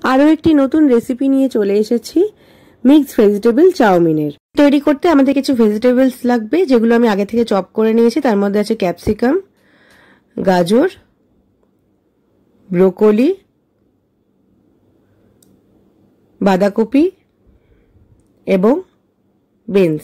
আরও একটি নতুন রেসিপি নিয়ে চলে এসেছি মিক্সড ভেজিটেবল চাউমিনের। তৈরি করতে আমাদের কিছু ভেজিটেবলস লাগবে, যেগুলো আমি আগে থেকে চপ করে নিয়েছি। তার মধ্যে আছে ক্যাপসিকাম, গাজর, ব্রোকলি, বাঁধাকপি এবং বিনস।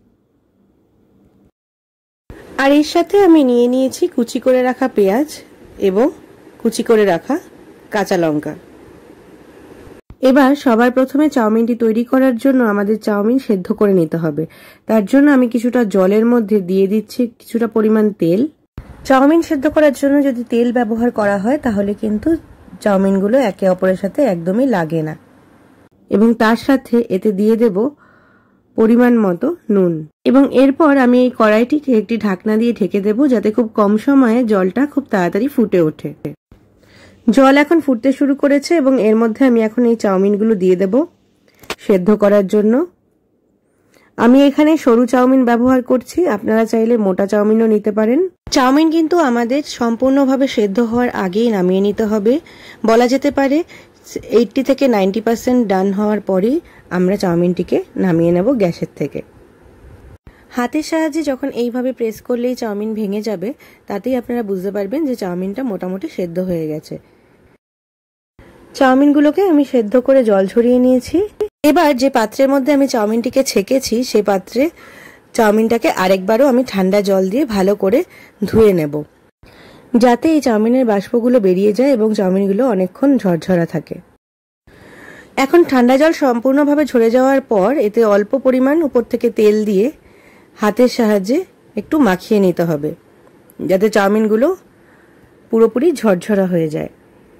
আর এর সাথে আমি নিয়ে নিয়েছি কুচি করে রাখা পেঁয়াজ এবং কুচি করে রাখা কাঁচা লঙ্কা। এবার সবার প্রথমে চাউমিনটি তৈরি করার জন্য আমাদের চাউমিন সেদ্ধ করে নিতে হবে। তার জন্য আমি কিছুটা জলের মধ্যে দিয়ে দিচ্ছি কিছুটা পরিমাণ তেল। চাউমিন সেদ্ধ করার জন্য যদি তেল ব্যবহার করা হয় তাহলে কিন্তু চাউমিনগুলো একে অপরের সাথে একদমই লাগে না। এবং তার সাথে এতে দিয়ে দেব পরিমাণ মতো নুন। এবং এরপর আমি এই কড়াইটিকে একটি ঢাকনা দিয়ে ঢেকে দেব, যাতে খুব কম সময়ে জলটা খুব তাড়াতাড়ি ফুটে ওঠে। জল এখন ফুটতে শুরু করেছে এবং এর মধ্যে আমি এখন এই চাউমিনগুলো দিয়ে দেব সেদ্ধ করার জন্য। আমি এখানে সরু চাউমিন ব্যবহার করছি, আপনারা চাইলে মোটা চাউমিনও নিতে পারেন। চাউমিন কিন্তু আমাদের সম্পূর্ণভাবে সেদ্ধ হওয়ার আগেই নামিয়ে নিতে হবে। বলা যেতে পারে 80 থেকে 90% ডান হওয়ার পরেই আমরা চাউমিনটিকে নামিয়ে নেব গ্যাসের থেকে। হাতের সাহায্যে যখন এইভাবে প্রেস করলেই চাউমিন ভেঙে যাবে, তাতেই আপনারা বুঝতে পারবেন যে চাউমিনটা মোটামুটি সেদ্ধ হয়ে গেছে। চাউমিনগুলোকে আমি সেদ্ধ করে জল ঝরিয়ে নিয়েছি। এবার যে পাত্রের মধ্যে আমি চাউমিনটিকে ছেঁকেছি সেই পাত্রে চাউমিনটাকে আরেকবারও আমি ঠান্ডা জল দিয়ে ভালো করে ধুয়ে নেব, যাতে এই চাউমিনের বাষ্পগুলো বেরিয়ে যায় এবং চাউমিনগুলো অনেকক্ষণ ঝরঝরা থাকে। এখন ঠান্ডা জল সম্পূর্ণভাবে ঝরে যাওয়ার পর এতে অল্প পরিমাণ উপর থেকে তেল দিয়ে হাতের সাহায্যে একটু মাখিয়ে নিতে হবে, যাতে চাউমিনগুলো পুরোপুরি ঝরঝরা হয়ে যায়।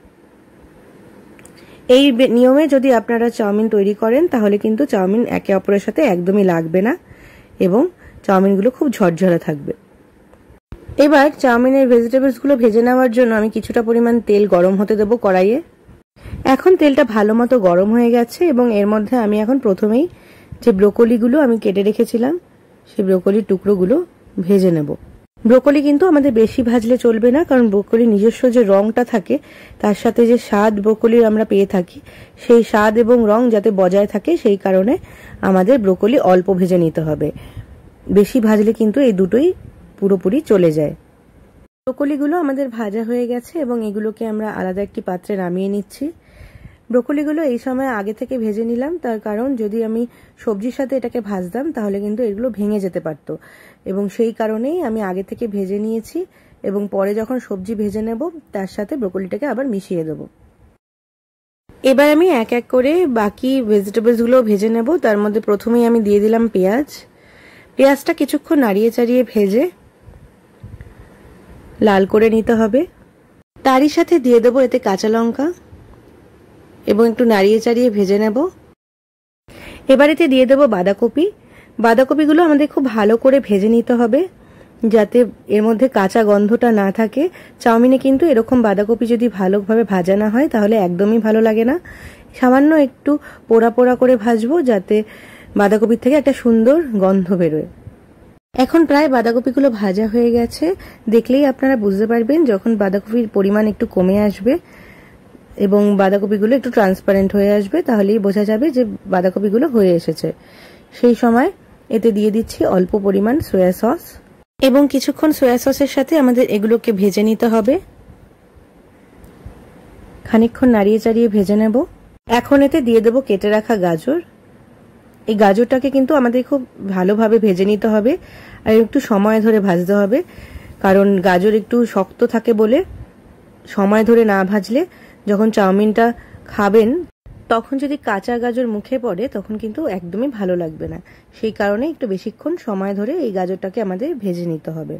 এই নিয়মে যদি আপনারা চাউমিন তৈরি করেন তাহলে কিন্তু চাউমিন একে অপরের সাথে একদমই লাগবে না এবং চাউমিনগুলো খুব ঝরঝরা থাকবে। এবার চাউমিনের ভেজিটেবলসগুলো ভেজে নেওয়ার জন্য আমি কিছুটা পরিমাণ তেল গরম হতে দেবো কড়াইয়ে। এখন তেলটা ভালো মতো গরম হয়ে গেছে এবং এর মধ্যে আমি এখন প্রথমেই যে ব্রোকলিগুলো আমি কেটে রেখেছিলাম সেই ব্রোকলির টুকরোগুলো ভেজে নেব। ব্রোকলি কিন্তু আমাদের বেশি ভাজলে চলবে না, কারণ ব্রোকলির নিজস্ব যে রংটা থাকে তার সাথে যে স্বাদ ব্রোকলির আমরা পেয়ে থাকি, সেই স্বাদ এবং রং যাতে বজায় থাকে সেই কারণে আমাদের ব্রোকলি অল্প ভেজে নিতে হবে। বেশি ভাজলে কিন্তু এই দুটোই পুরোপুরি চলে যায়। ব্রোকলিগুলো আমাদের ভাজা হয়ে গেছে এবং এগুলোকে আমরা আলাদা একটি পাত্রে নামিয়ে নিচ্ছি। ব্রোকলিগুলো এই সময় আগে থেকে ভেজে নিলাম, তার কারণ যদি আমি সবজির সাথে এটাকে ভাজতাম তাহলে কিন্তু এগুলো ভেঙে যেতে পারতো, এবং সেই কারণেই আমি আগে থেকে ভেজে নিয়েছি এবং পরে যখন সবজি ভেজে নেব তার সাথে ব্রোকলিটাকে আবার মিশিয়ে দেব। এবার আমি এক এক করে বাকি ভেজিটেবলসগুলো ভেজে নেব। তার মধ্যে প্রথমেই আমি দিয়ে দিলাম পেঁয়াজ। পেঁয়াজটা কিছুক্ষণ নাড়িয়ে চাড়িয়ে ভেজে লাল করে নিতে হবে। তারই সাথে দিয়ে দেবো এতে কাঁচা লঙ্কা এবং একটু নাড়িয়ে চাড়িয়ে ভেজে নেব। এবার এতে দিয়ে দেবো বাঁধাকপি। বাঁধাকপিগুলো আমাদের খুব ভালো করে ভেজে নিতে হবে, যাতে এর মধ্যে কাঁচা গন্ধটা না থাকে। চাউমিনে কিন্তু এরকম বাঁধাকপি যদি ভালোভাবে ভাজা না হয় তাহলে একদমই ভালো লাগে না। সামান্য একটু পোড়া পোড়া করে ভাজবো, যাতে বাঁধাকপির থেকে একটা সুন্দর গন্ধ বেরোয়। এখন প্রায় বাঁধাকপিগুলো ভাজা হয়ে গেছে। দেখলেই আপনারা বুঝতে পারবেন যখন বাঁধাকপির পরিমাণ একটু কমে আসবে এবং বাঁধাকপিগুলো একটু ট্রান্সপারেন্ট হয়ে আসবে, তাহলেই বোঝা যাবে যে বাঁধাকপিগুলো হয়ে এসেছে। সেই সময় এতে দিয়ে দিচ্ছি অল্প পরিমাণ সয়া সস এবং কিছুক্ষণ সয়া সসের সাথে আমাদের এগুলোকে ভেজে নিতে হবে। খানিকক্ষণ নাড়িয়ে চাড়িয়ে ভেজে নেব। এখন এতে দিয়ে দেবো কেটে রাখা গাজর। এই গাজরটাকে কিন্তু আমাদের খুব ভালোভাবে ভেজে নিতে হবে আর একটু সময় ধরে ভাজতে হবে, কারণ গাজর একটু শক্ত থাকে বলে সময় ধরে না ভাজলে যখন চাউমিনটা খাবেন তখন যদি কাঁচা গাজর মুখে পড়ে তখন কিন্তু একদমই ভালো লাগবে না। সেই কারণে একটু বেশিক্ষণ সময় ধরে এই গাজরটাকে আমাদের ভেজে নিতে হবে।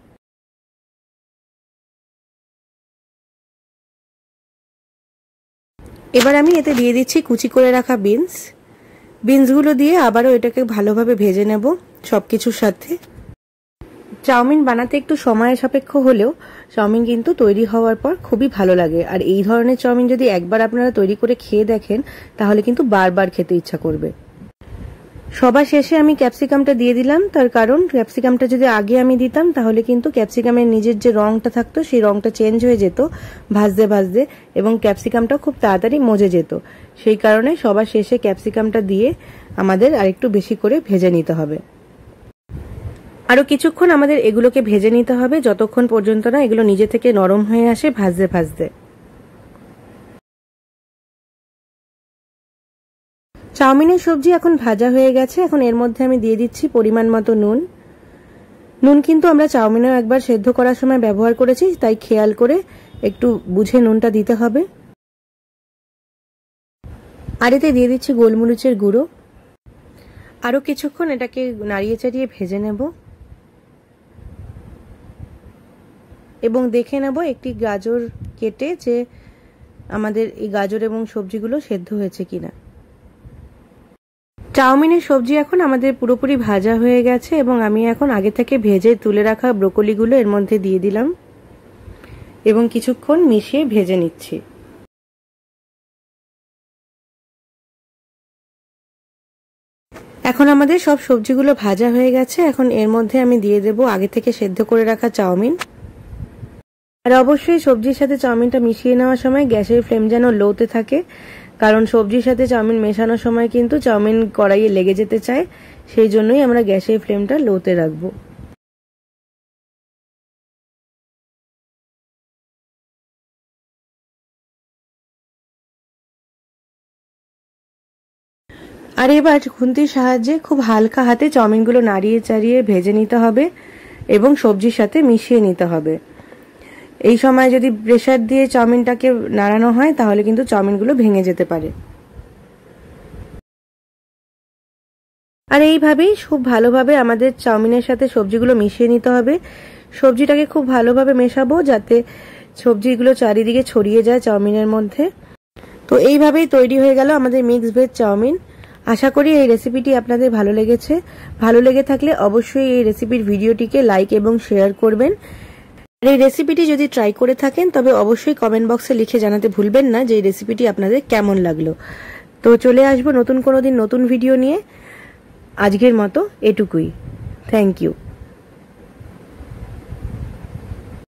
এবার আমি এতে দিয়ে দিচ্ছি কুচি করে রাখা বিনস। বিনসগুলো দিয়ে আবারও এটাকে ভালোভাবে ভেজে নেব সবকিছুর সাথে। চাউমিন বানাতে একটু সময় সাপেক্ষ হলেও চাউমিন কিন্তু তৈরি হওয়ার পর খুবই ভালো লাগে। আর এই ধরনের চাউমিন যদি একবার আপনারা তৈরি করে খেয়ে দেখেন তাহলে কিন্তু বারবার খেতে ইচ্ছা করবে। সবার শেষে আমি ক্যাপসিকামটা দিয়ে দিলাম, তার কারণ ক্যাপসিকামটা যদি আগে আমি দিতাম তাহলে কিন্তু ক্যাপসিকামের নিজের যে রংটা থাকতো সেই রংটা চেঞ্জ হয়ে যেত ভাজতে ভাজতে, এবং ক্যাপসিকামটা খুব তাড়াতাড়ি মজে যেত। সেই কারণে সবার শেষে ক্যাপসিকামটা দিয়ে আমাদের আরেকটু বেশি করে ভেজে নিতে হবে। আরো কিছুক্ষণ আমাদের এগুলোকে ভেজে নিতে হবে, যতক্ষণ পর্যন্ত না এগুলো নিজে থেকে নরম হয়ে আসে ভাজতে ভাজতে। চাউমিনের সবজি এখন ভাজা হয়ে গেছে। এখন এর মধ্যে আমি দিয়ে দিচ্ছি পরিমাণ মতো নুন। নুন কিন্তু আমরা চাউমিনেও একবার সেদ্ধ করার সময় ব্যবহার করেছি, তাই খেয়াল করে একটু বুঝে নুনটা দিতে হবে। আর এতে দিয়ে দিচ্ছি গোলমরিচের গুঁড়ো। আরো কিছুক্ষণ এটাকে নাড়িয়ে চাড়িয়ে ভেজে নেব এবং দেখে নেব একটি গাজর কেটে যে আমাদের এই গাজর এবং সবজিগুলো সেদ্ধ হয়েছে কিনা। চাউমিনের সবজি এখন আমাদের পুরোপুরি ভাজা হয়ে গেছে এবং আমি এখন আগে থেকে ভেজে তুলে রাখা ব্রোকলিগুলো এর মধ্যে দিয়ে দিলাম এবং কিছুক্ষণ মিশিয়ে ভেজে নিচ্ছি। এখন আমাদের সব সবজিগুলো ভাজা হয়ে গেছে। এখন এর মধ্যে আমি দিয়ে দেব আগে থেকে সেদ্ধ করে রাখা চাউমিন। আর অবশ্যই সবজির সাথে চাউমিনটা মিশিয়ে নেওয়ার সময় গ্যাসের ফ্লেম যেন লোতে থাকে, কারণ সবজির সাথে চাউমিন মেশানোর সময় কিন্তু চাউমিন কড়াইয়ে লেগে যেতে চায়, সেই জন্যই আমরা গ্যাসের ফ্লেমটা লোতে রাখবো। আর এবার খুন্তির সাহায্যে খুব হালকা হাতে চাউমিনগুলো নাড়িয়ে চাড়িয়ে ভেজে নিতে হবে এবং সবজির সাথে মিশিয়ে নিতে হবে। এই সময় যদি প্রেসার দিয়ে চাউমিনটাকে নাড়ানো হয় তাহলে কিন্তু চাউমিনগুলো ভেঙে যেতে পারে। আর এইভাবেই খুব ভালোভাবে আমাদের চাউমিনের সাথে সবজিগুলো মিশিয়ে নিতে হবে। সবজিটাকে খুব ভালোভাবে মেশাবো যাতে সবজিগুলো চারিদিকে ছড়িয়ে যায় চাউমিনের মধ্যে। তো এইভাবেই তৈরি হয়ে গেল আমাদের মিক্সড ভেজ চাউমিন। আশা করি এই রেসিপিটি আপনাদের ভালো লেগেছে। ভালো লেগে থাকলে অবশ্যই এই রেসিপির ভিডিওটিকে লাইক এবং শেয়ার করবেন। আর এই রেসিপিটি যদি ট্রাই করে থাকেন তবে অবশ্যই কমেন্ট বক্সে লিখে জানাতে ভুলবেন না যে এই রেসিপিটি আপনাদের কেমন লাগলো। তো চলে আসবো নতুন কোনো দিন নতুন ভিডিও নিয়ে। আজকের মতো এটুকুই। Thank you.